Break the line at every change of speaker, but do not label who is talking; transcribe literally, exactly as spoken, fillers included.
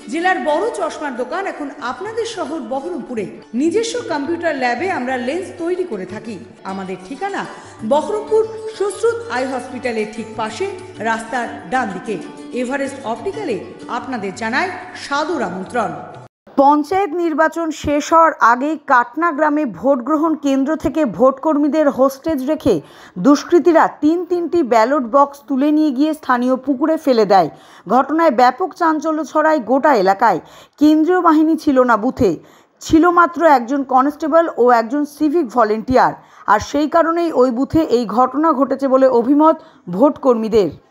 জেলার বড় চশমার দোকান এখন আপনাদের শহর বহরমপুরে। নিজস্ব কম্পিউটার ল্যাবে আমরা লেন্স তৈরি করে থাকি। আমাদের ঠিকানা বহরমপুর সুশ্রুত আই হসপিটালের ঠিক পাশে, রাস্তার ডান দিকে। এভারেস্ট অপটিক্যালে আপনাদের জানায় সাদর আমন্ত্রণ। পঞ্চায়েত নির্বাচন শেষ হওয়ার আগেই কাটনা গ্রামে ভোট গ্রহণ কেন্দ্র থেকে ভোটকর্মীদের হোস্টেজ রেখে দুষ্কৃতীরা তিন তিনটি ব্যালট বক্স তুলে নিয়ে গিয়ে স্থানীয় পুকুরে ফেলে দেয়। ঘটনায় ব্যাপক চাঞ্চল্য ছড়ায় গোটা এলাকায়। কেন্দ্রীয় বাহিনী ছিল না বুথে, ছিল মাত্র একজন কনস্টেবল ও একজন সিভিক ভলেন্টিয়ার। আর সেই কারণেই ওই বুথে এই ঘটনা ঘটেছে বলে অভিমত ভোটকর্মীদের।